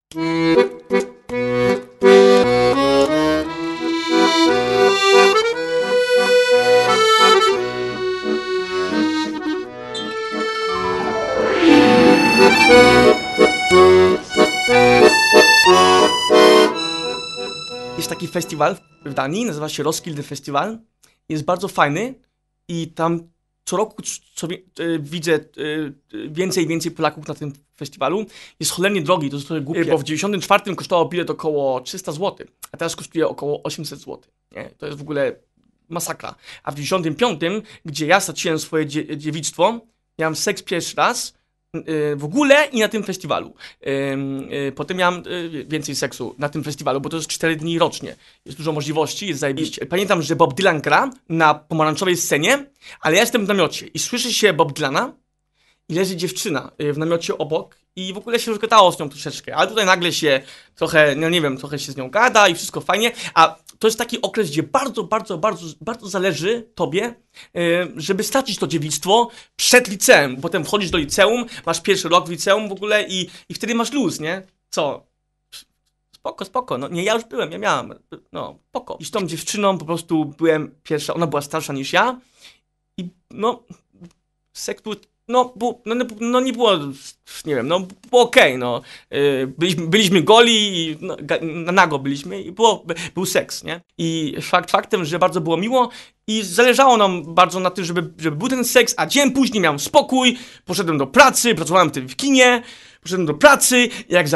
Jest taki festiwal w Danii, nazywa się Roskilde Festival. Jest bardzo fajny i tam co roku widzę więcej i więcej Polaków na tym festiwalu. Jest cholernie drogi, to jest trochę głupie, bo w 94 kosztował bilet około 300 zł, a teraz kosztuje około 800 zł. Nie? To jest w ogóle masakra. A w 95, gdzie ja straciłem swoje dziewictwo, miałem seks pierwszy raz, w ogóle i na tym festiwalu. Potem miałem więcej seksu na tym festiwalu, bo to jest 4 dni rocznie. Jest dużo możliwości, jest zajebiście. Pamiętam, że Bob Dylan gra na pomarańczowej scenie, ale ja jestem w namiocie i słyszy się Bob Dylana i leży dziewczyna w namiocie obok i w ogóle się rozgadało z nią troszeczkę, ale tutaj nagle się trochę, no nie wiem, trochę się z nią gada i wszystko fajnie, a to jest taki okres, gdzie bardzo zależy tobie, żeby stracić to dziewictwo przed liceum. Potem wchodzisz do liceum, masz pierwszy rok w liceum w ogóle i wtedy masz luz, nie? Co? Spoko, no nie, ja już byłem, ja miałem, no, spoko. I z tą dziewczyną po prostu byłem pierwsza, ona była starsza niż ja i no, seks był, no nie było, nie wiem, no było okej, no. Byliśmy goli i nago byliśmy i był seks, nie? I faktem, że bardzo było miło i zależało nam bardzo na tym, żeby był ten seks, a dzień później miałem spokój, poszedłem do pracy, pracowałem wtedy w kinie, poszedłem do pracy i jak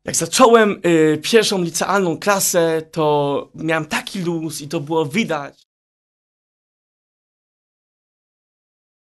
zacząłem pierwszą licealną klasę, to miałem taki luz i to było widać.